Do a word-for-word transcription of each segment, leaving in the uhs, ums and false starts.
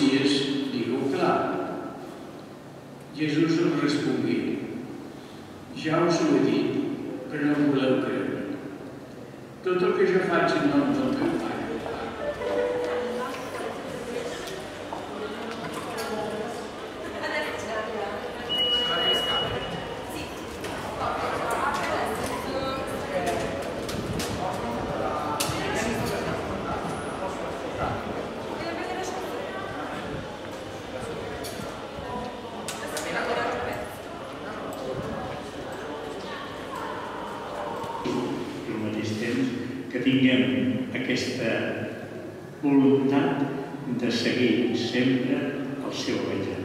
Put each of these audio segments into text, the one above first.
Messies diu clar. Jesús els respongué: ja us ho he dit, però no voleu creure. Tot el que jo faig en nom del meu Pare. Que tinguem aquesta voluntat de seguir sempre el seu Evangeli.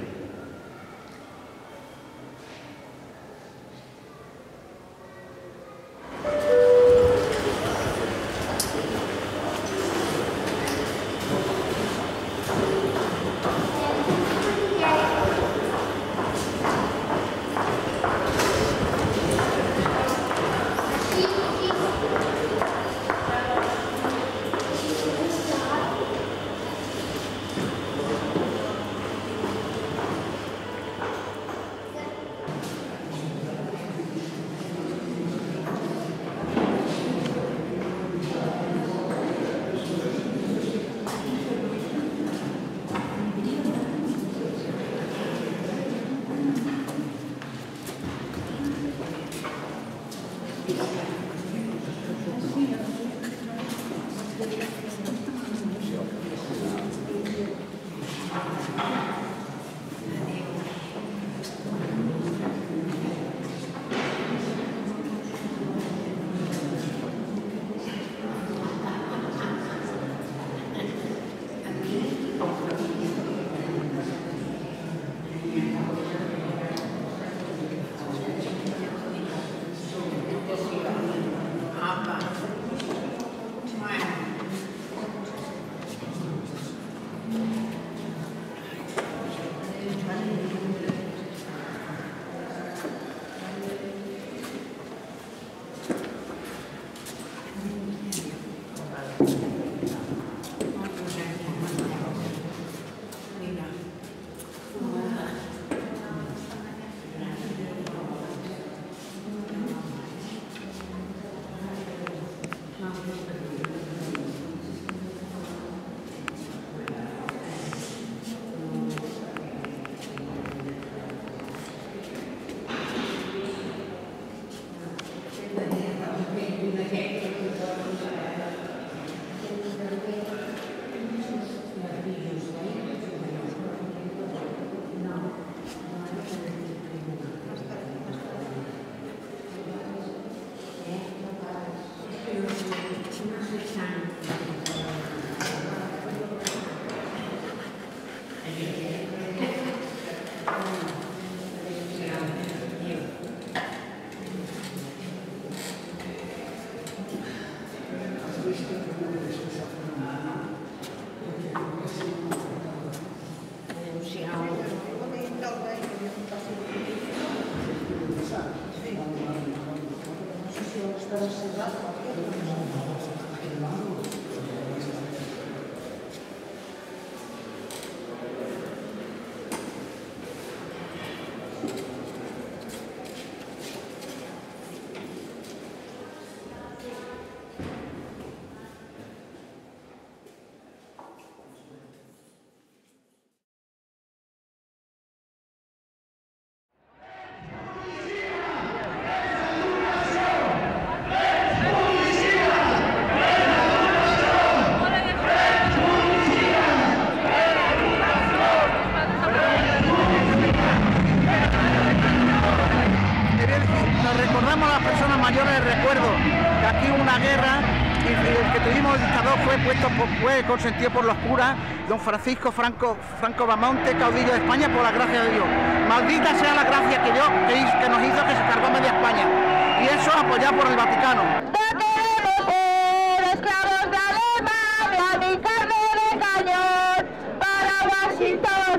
Consentido por los curas, don Francisco Franco, Franco Bamonte, caudillo de España, por la gracia de Dios. Maldita sea la gracia que, Dios, que, hizo, que nos hizo que se cargó media España. Y eso apoyado por el Vaticano. No queremos ser esclavos de Alemania, ni carne de cañón para Washington.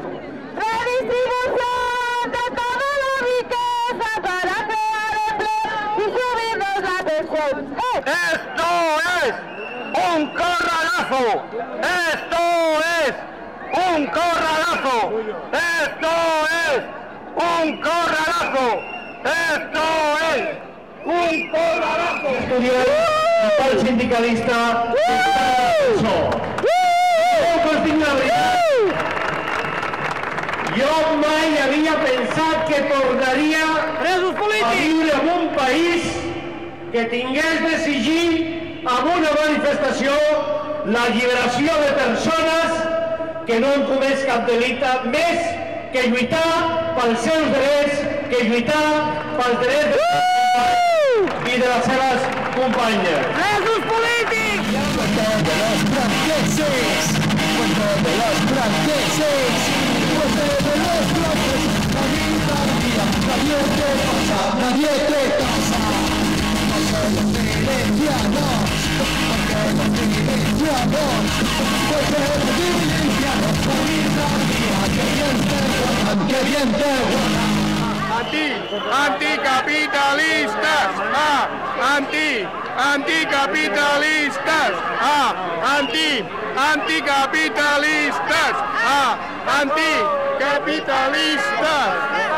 Redistribución de toda la riqueza para crear empleo y subirnos la pensión. ¡Eh! ¡Esto es un corralazo! ¡Esto es un corralazo. Esto es un corralazo. Esto es un corralazo. Estudiant, el sindicalista, jo mai havia pensat que tornaria a viure en un país que tingués d'exigir amb una manifestació l'alliberació de persones que no han comès cap delicte, més que lluitar pels seus drets, que lluitar pels drets de i de les seves companyes. ¡Presos polítics! ¡Puerto de los franceses! ¡Puerto de los franceses! ¡Puerto de los franceses! ¡Nadie sabía! ¡Nadie te pasa! ¡Nadie te pasa! Porque los milicianos, porque los milicianos, porque los milicianos, nadie sabía que bien te guardan, que bien te guardan. Anti, anticapitalistas, ah, anti, anticapitalistas, ah, anti, anticapitalistas, ah, anticapitalistas.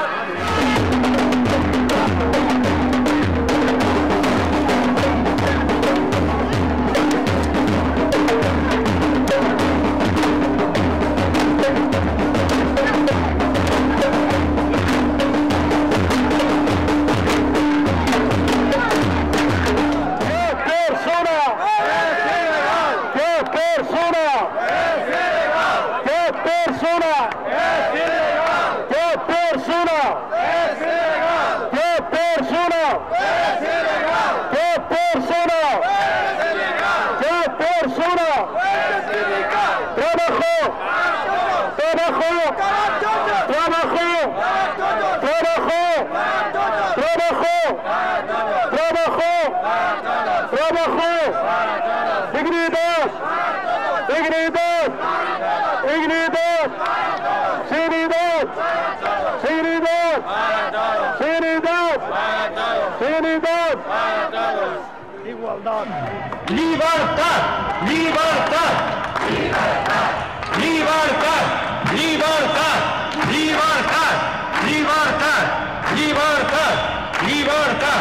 Libertad, libertad, libertad, libertad, libertad, libertad, libertad, libertad, libertad.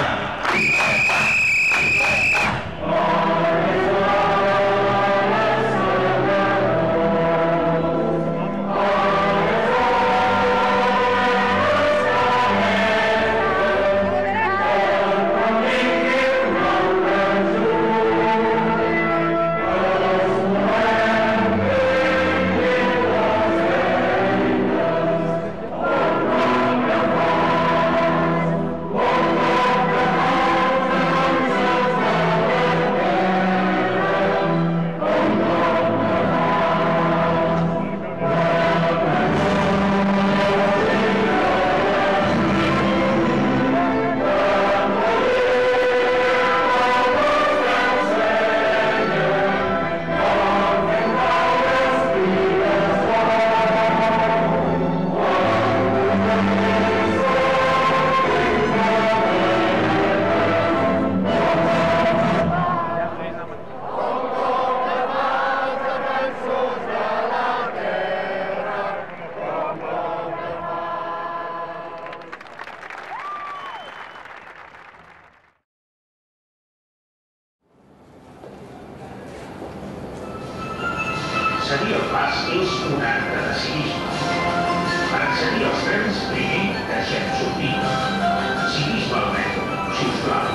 Accedir al pas és un acte de civisme. Per accedir als trens, primer deixem sortir. Civisme al metro, sisplau.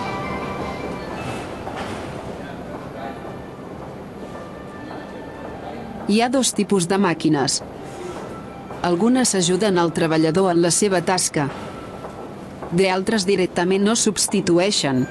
Hi ha dos tipus de màquines. Algunes ajuden al treballador en la seva tasca. D'altres directament no substitueixen.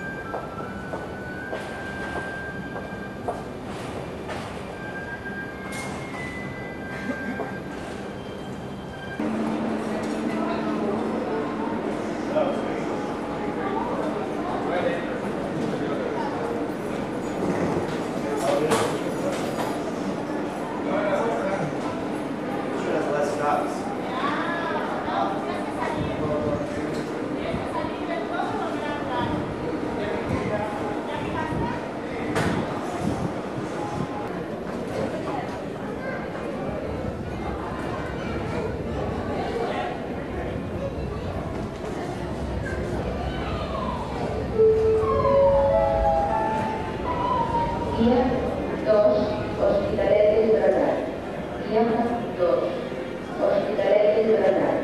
dos. Hospitalet de Llobregat.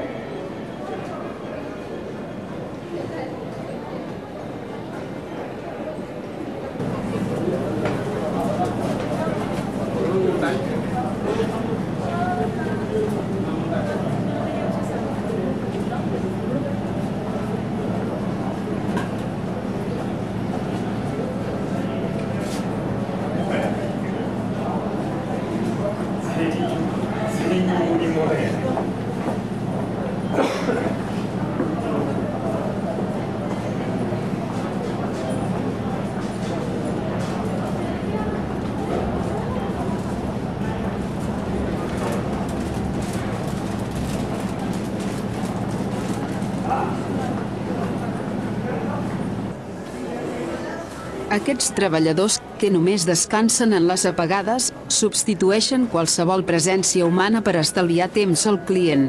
Aquests treballadors, que només descansen en les apagades, substitueixen qualsevol presència humana per estalviar temps al client.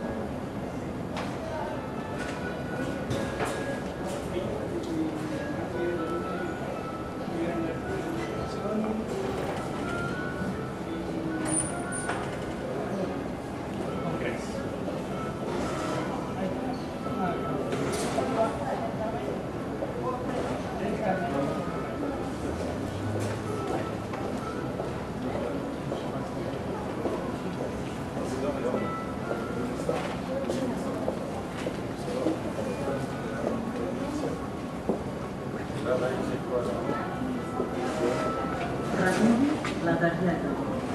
La targeta.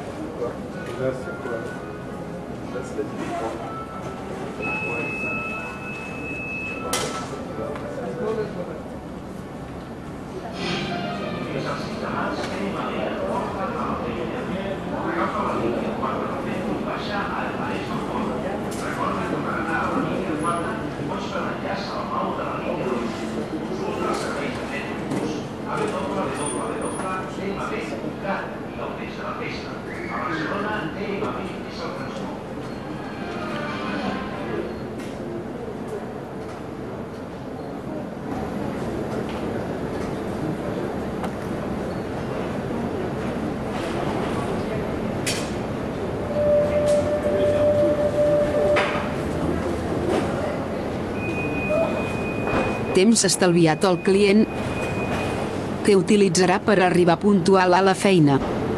Temps estalviat al client que utilitzarà per arribar puntual a la feina.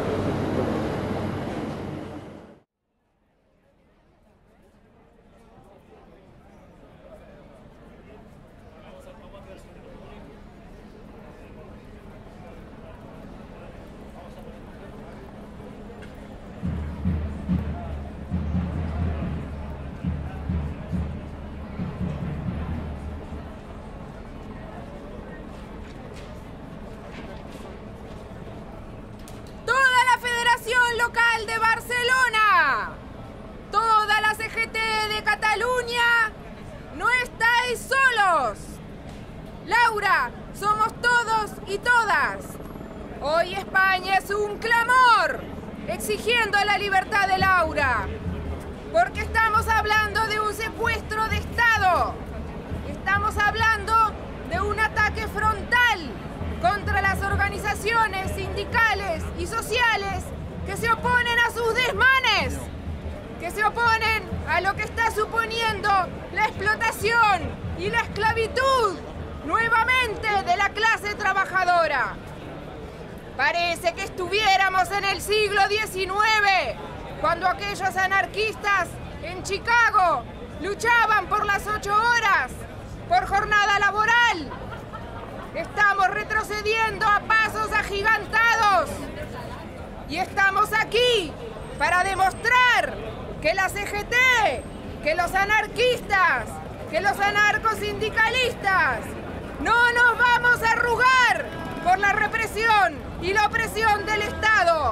Local de Barcelona, toda la C G T de Cataluña, no estáis solos. Laura, somos todos y todas. Hoy España es un clamor exigiendo la libertad de Laura, porque estamos hablando de un secuestro de Estado. Estamos hablando de un ataque frontal contra las organizaciones sindicales y sociales que se oponen a sus desmanes, que se oponen a lo que está suponiendo la explotación y la esclavitud nuevamente de la clase trabajadora. Parece que estuviéramos en el siglo diecinueve, cuando aquellos anarquistas en Chicago luchaban por las ocho horas, por jornada laboral. Estamos retrocediendo a pasos agigantados. Y estamos aquí para demostrar que la C G T, que los anarquistas, que los anarcosindicalistas no nos vamos a arrugar por la represión y la opresión del Estado.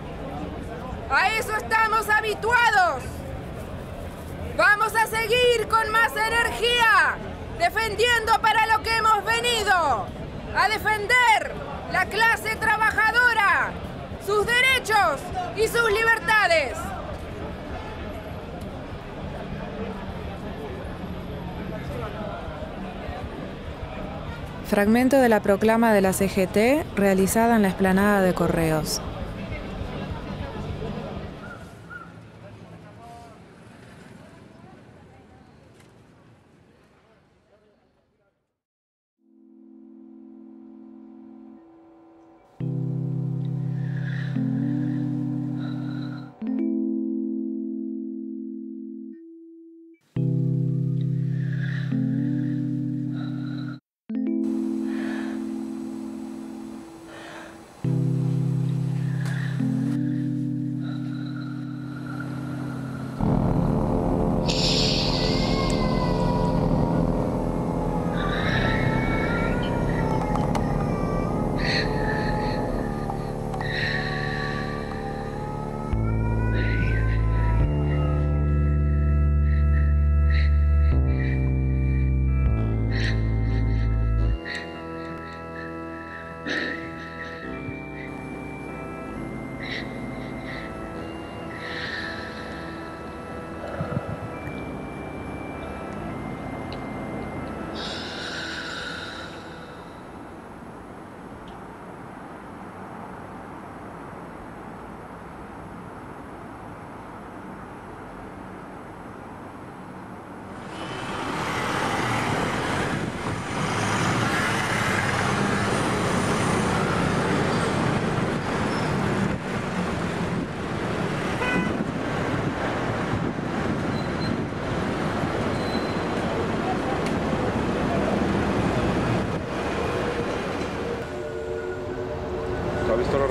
A eso estamos habituados. Vamos a seguir con más energía, defendiendo para lo que hemos venido, a defender la clase trabajadora, sus derechos y sus libertades. Fragmento de la proclama de la C G T realizada en la explanada de Correos.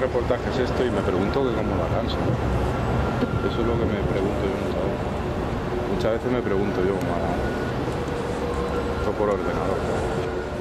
reportaje es esto y me pregunto que cómo lo harán, ¿sabes? Eso es lo que me pregunto yo muchas veces. Muchas veces me pregunto yo cómo harán. Esto por ordenador, ¿sabes?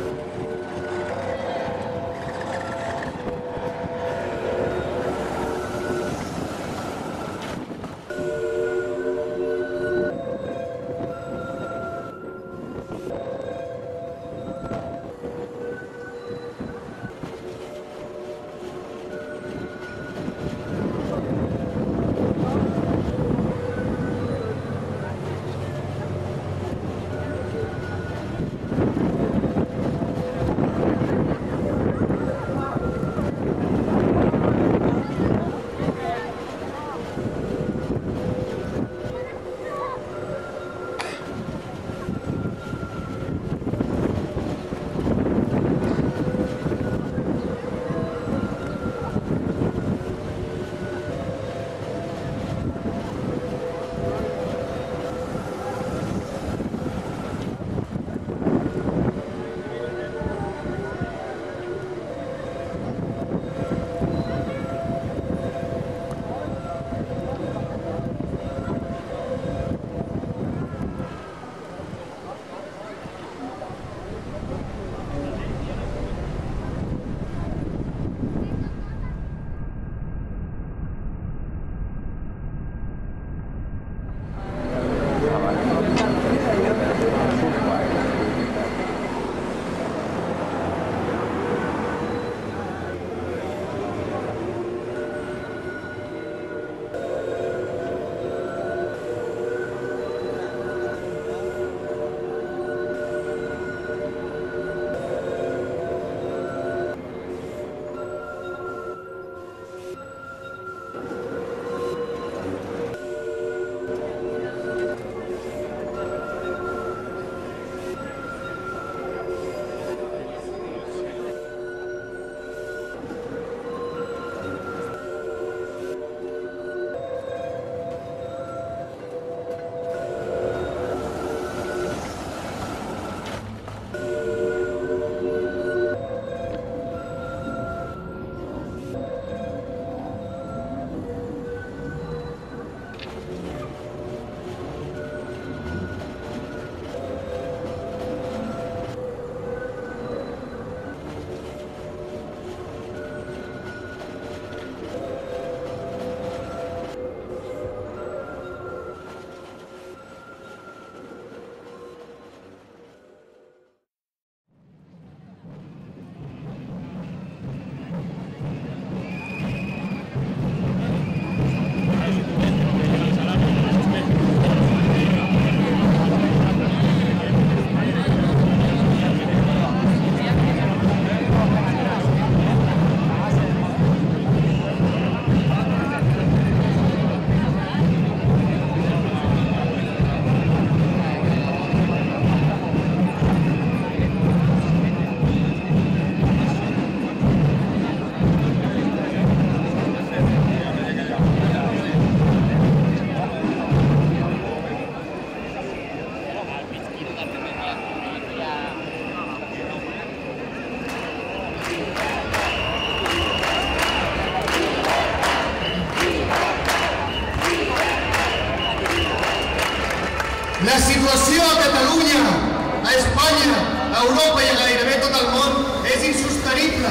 La situació a Catalunya, a Espanya, a Europa i a gairebé tot el món és insostenible.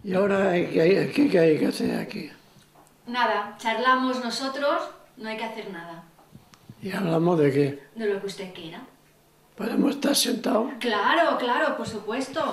¿Y ahora qué hay, qué, qué hay que hacer aquí? Nada, charlamos nosotros, no hay que hacer nada. ¿Y hablamos de qué? De lo que usted quiera. ¿Podemos estar sentados? Claro, claro, por supuesto.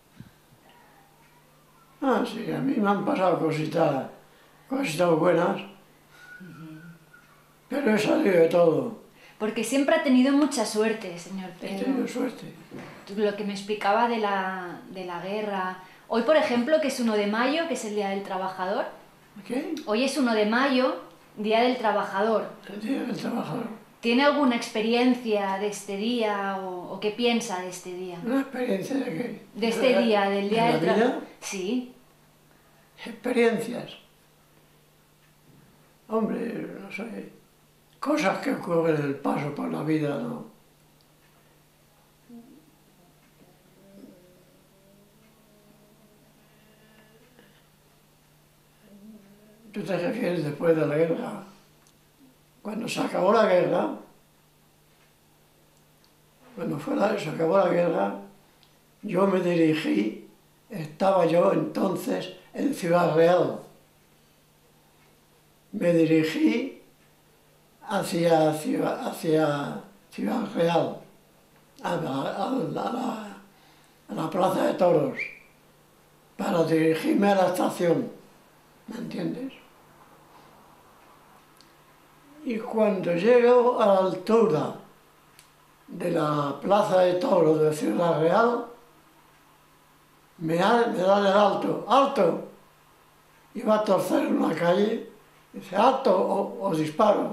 Ah, sí, a mí me han pasado cositas, cositas buenas, pero he salido de todo. Porque siempre ha tenido mucha suerte, señor Pedro. He tenido suerte. Lo que me explicaba de la, de la guerra. Hoy, por ejemplo, que es uno de mayo, que es el Día del Trabajador. ¿Qué? Hoy es uno de mayo, Día del Trabajador. El Día del Trabajador. ¿Tiene alguna experiencia de este día o, o qué piensa de este día? ¿Una experiencia de qué? De este ¿De día, del Día de del la vida? Trabajador. Sí. Experiencias. Hombre, no sé, cosas que ocurren en el paso por la vida, ¿no? ¿Tú te refieres después de la guerra? Cuando se acabó la guerra, cuando fue la, se acabó la guerra, yo me dirigí, estaba yo entonces en Ciudad Real. Me dirigí hacia Ciudad, hacia Ciudad Real, a la, a, la, a la Plaza de Toros, para dirigirme a la estación, ¿me entiendes? Y cuando llego a la altura de la Plaza de Toros de Ciudad Real, me, da, me dan el alto, ¡alto! Iba a torcer en una calle, dice, ¡alto! O, o disparo.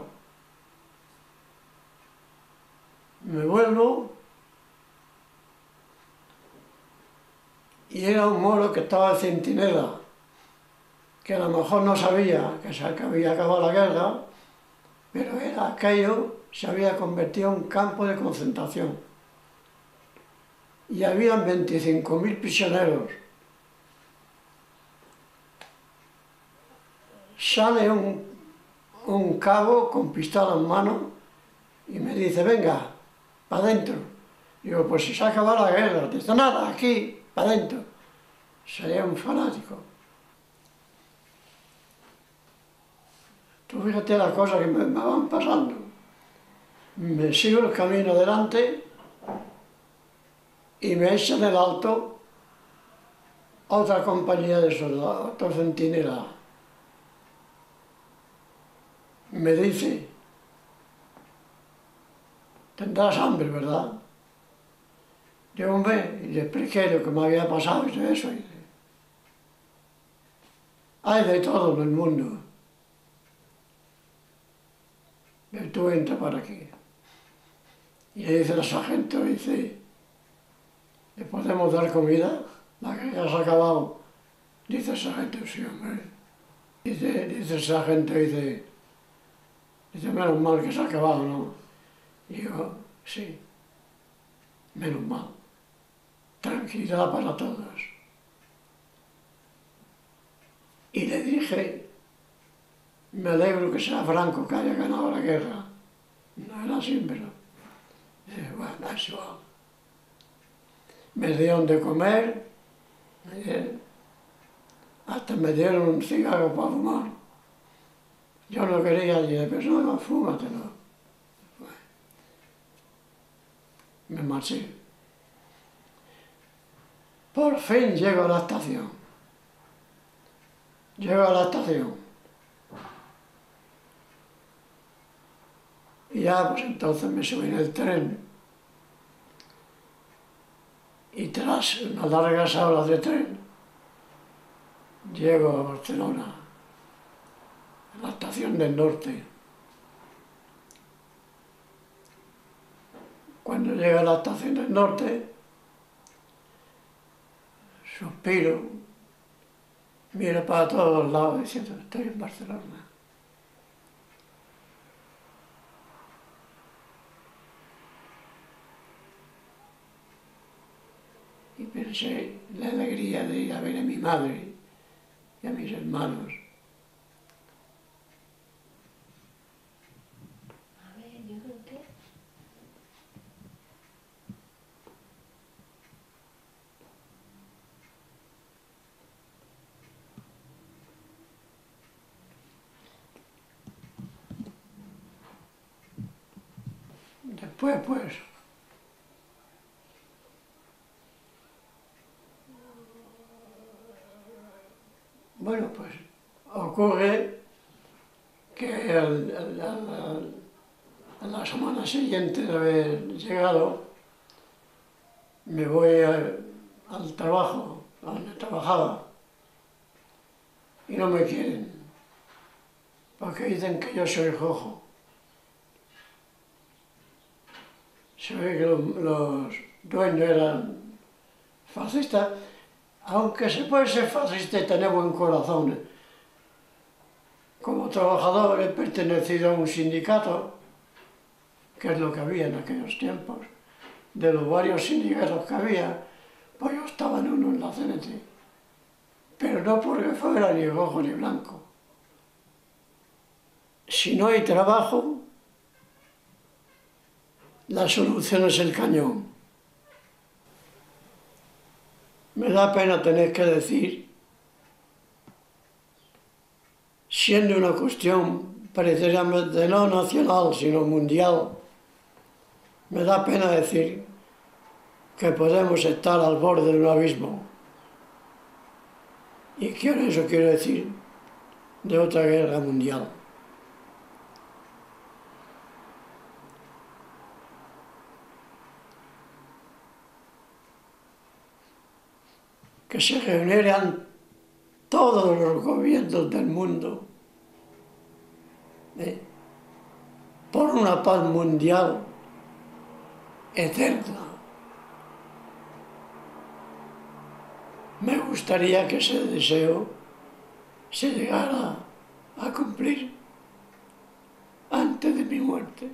Me vuelvo y era un moro que estaba de centinela, que a lo mejor no sabía que se había acabado la guerra, pero era aquello, se había convertido en un campo de concentración. Y habían veinticinco mil prisioneros. Sale un, un cabo con pistola en mano y me dice, venga, para adentro. Digo, pues si se ha acabado la guerra. Dice, nada, aquí, para adentro. Sería un fanático. Tú fíjate las cosas que me, me van pasando. Me sigo el camino adelante y me echan el alto otra compañía de soldados, otro centinela. Me dice, tendrás hambre, ¿verdad? Yo, hombre, y le expliqué lo que me había pasado y todo eso. Y hay de todo en el mundo. Y tú entra para aquí. Y le dice el sargento, dice, ¿le podemos dar comida? La guerra se ha acabado. Dice el sargento, sí, hombre. Dice, dice el sargento, dice, dice, menos mal que se ha acabado, ¿no? Y yo, sí, menos mal. Tranquilidad para todos. Y le dije, me alegro que sea Franco que haya ganado la guerra. No era así, pero... Dice, bueno, es igual. Me dieron de comer, eh, hasta me dieron un cigarro para fumar. Yo no quería, y dije, pero no, fúmatelo. Bueno, me marché. Por fin llego a la estación. Llego a la estación. Y ya, pues entonces me subí en el tren. Y tras unas largas horas de tren, llego a Barcelona, a la estación del norte. Cuando llego a la estación del norte, suspiro, miro para todos lados diciendo, estoy en Barcelona. Y pensé la alegría de ir a ver a mi madre y a mis hermanos. A ver, yo creo que... Después, pues, bueno, pues ocurre que el, el, el, el, la semana siguiente de haber llegado, me voy a, al trabajo, a donde trabajaba, y no me quieren, porque dicen que yo soy cojo. Se ve que los, los dueños eran fascistas, aunque se puede ser fascista y tener buen corazón. Como trabajador he pertenecido a un sindicato, que es lo que había en aquellos tiempos. De los varios sindicatos que había, pues yo estaba en uno en la C N T. Pero no porque fuera ni rojo ni blanco. Si no hay trabajo, la solución es el cañón. Me da pena tener que decir, siendo una cuestión precisamente no nacional, sino mundial, me da pena decir que podemos estar al borde de un abismo. Y con eso quiero decir de otra guerra mundial. Que se reunieran todos los gobiernos del mundo ¿eh? por una paz mundial eterna. Me gustaría que ese deseo se llegara a cumplir antes de mi muerte.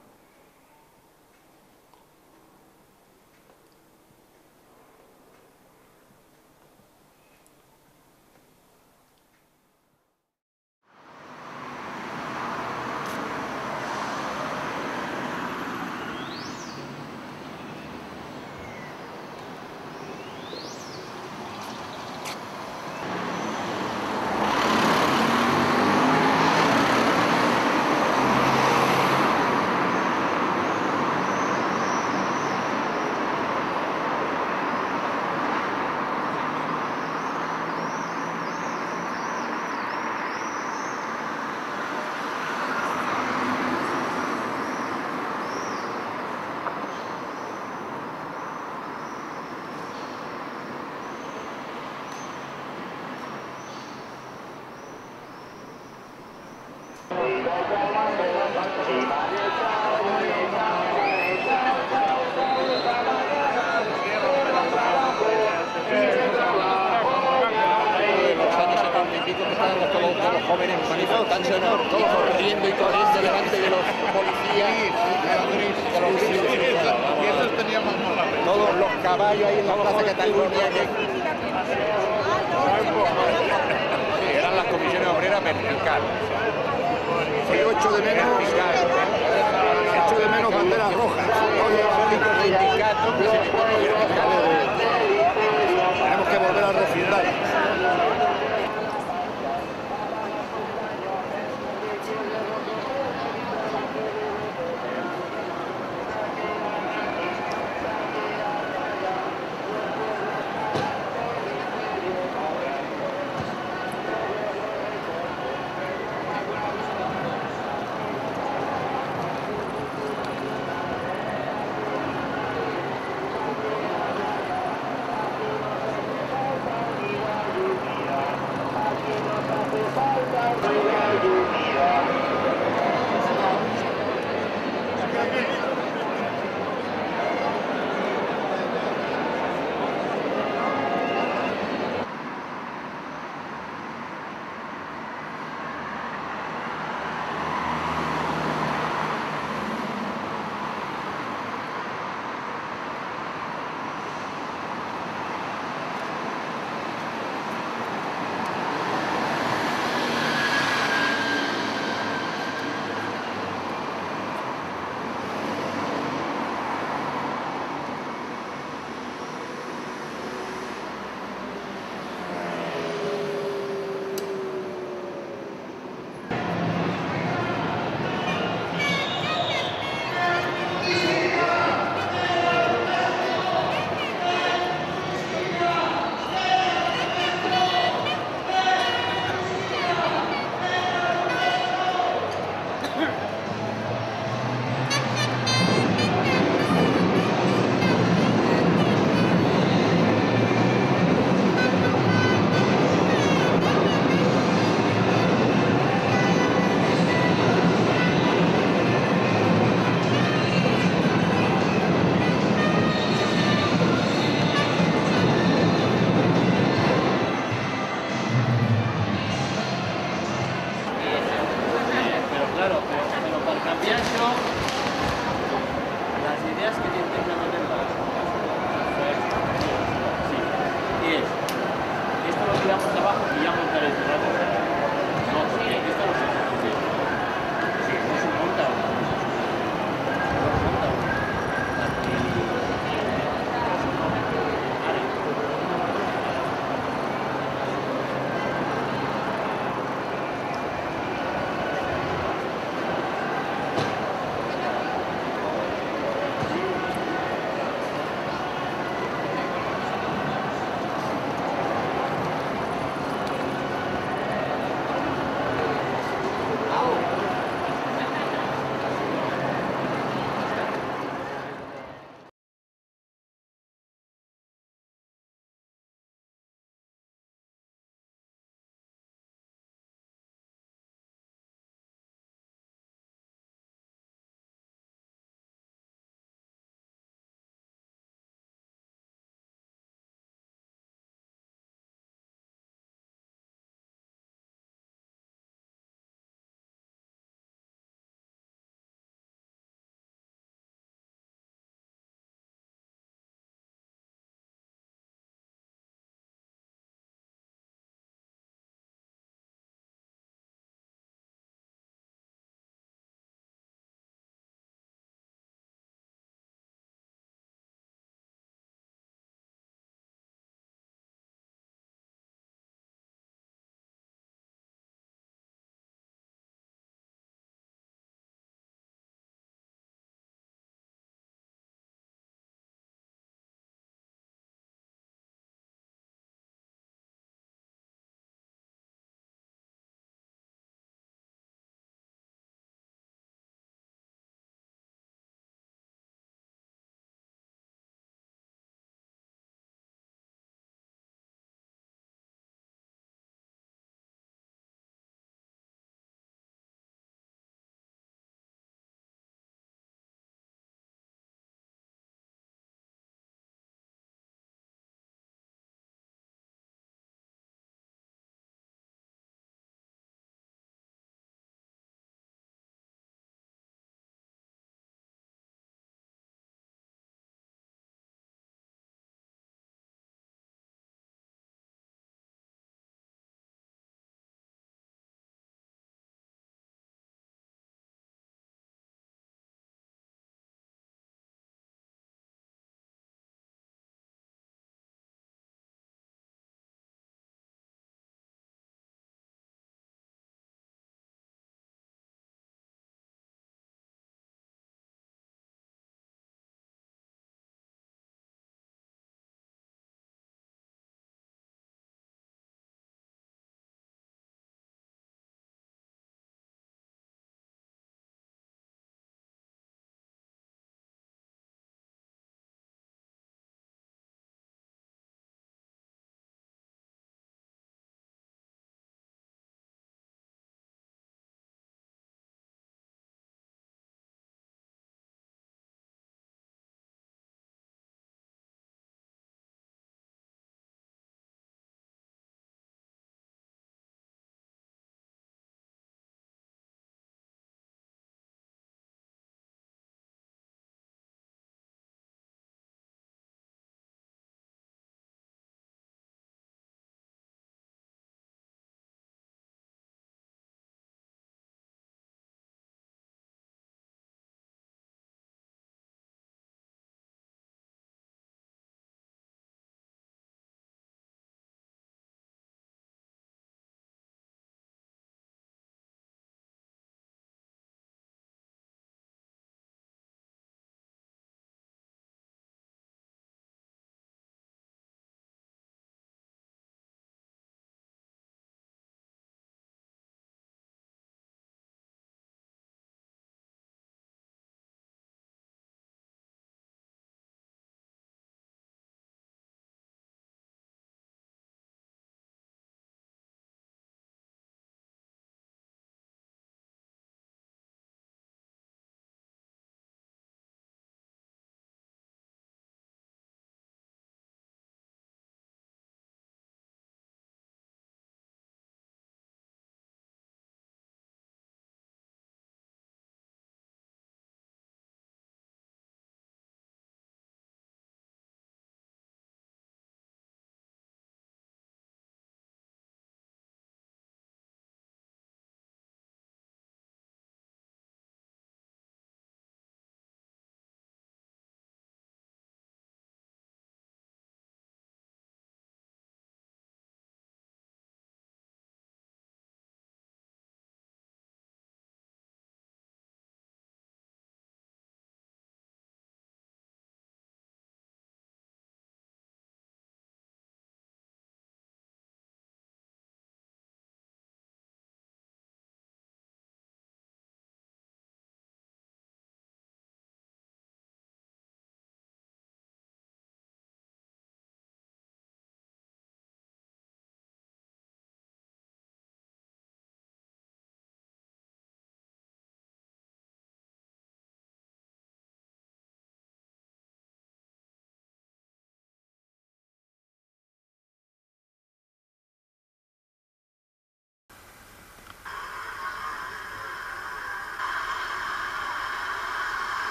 Todos los caballos ahí en la Plaza Cataluña. Que... Sí, eran las comisiones obreras verticales. Yo echo de menos, echo de menos banderas rojas. Los sindicatos verticales. Tenemos que volver a refundar.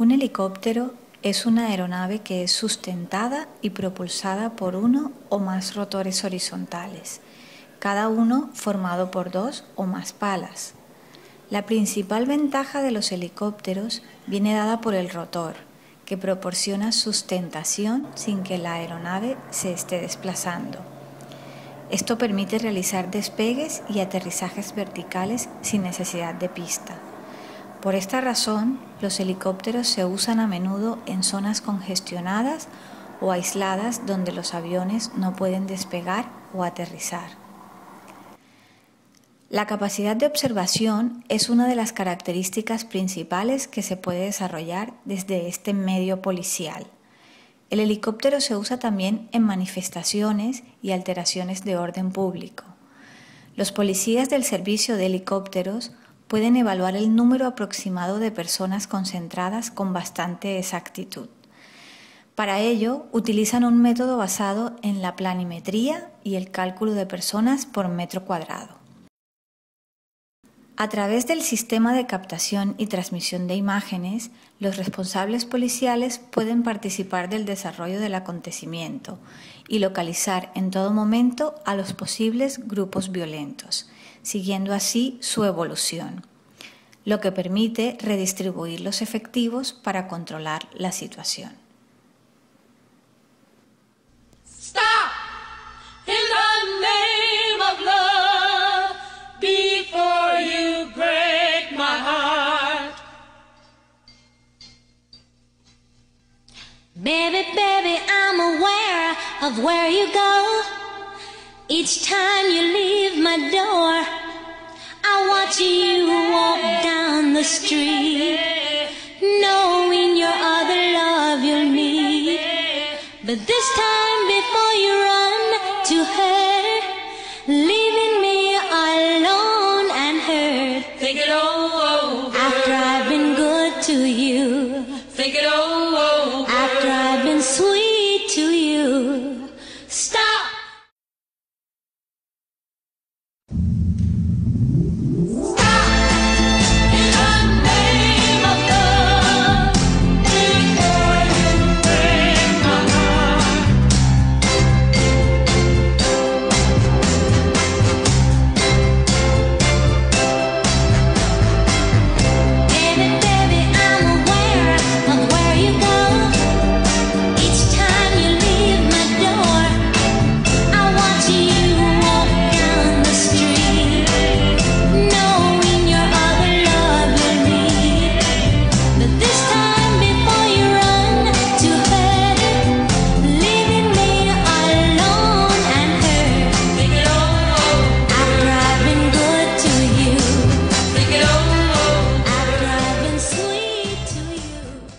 Un helicóptero es una aeronave que es sustentada y propulsada por uno o más rotores horizontales, cada uno formado por dos o más palas. La principal ventaja de los helicópteros viene dada por el rotor, que proporciona sustentación sin que la aeronave se esté desplazando. Esto permite realizar despegues y aterrizajes verticales sin necesidad de pista. Por esta razón, los helicópteros se usan a menudo en zonas congestionadas o aisladas donde los aviones no pueden despegar o aterrizar. La capacidad de observación es una de las características principales que se puede desarrollar desde este medio policial. El helicóptero se usa también en manifestaciones y alteraciones de orden público. Los policías del servicio de helicópteros pueden evaluar el número aproximado de personas concentradas con bastante exactitud. Para ello, utilizan un método basado en la planimetría y el cálculo de personas por metro cuadrado. A través del sistema de captación y transmisión de imágenes, los responsables policiales pueden participar del desarrollo del acontecimiento y localizar en todo momento a los posibles grupos violentos, siguiendo así su evolución, lo que permite redistribuir los efectivos para controlar la situación. Stop! In the name of love, before you break my heart. Baby, baby, I'm aware of where you go. Each time you leave my door, I watch you walk down the street, knowing your other love you'll meet. But this time before you run to her, leave